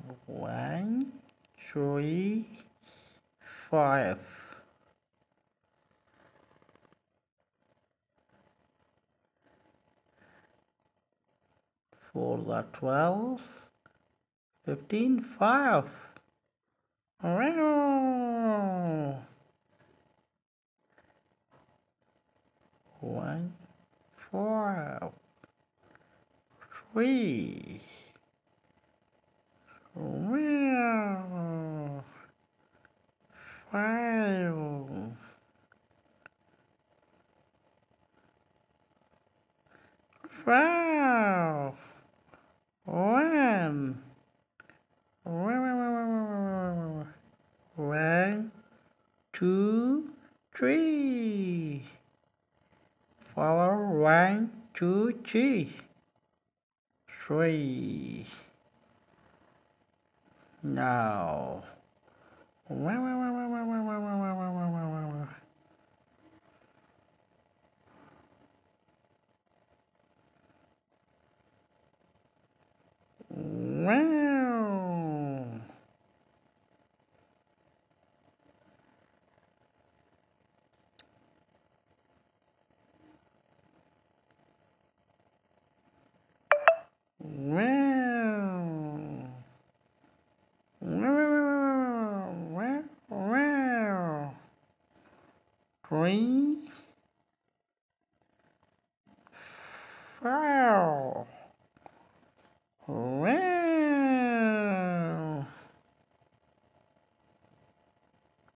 1, 3, 5. 4s are 12, 15, 5. Wow. 1, 4, 3. Wow. 5. 5. 1. 1, 2, 3. 4, 1, 2, 3. 3. Now. Wow.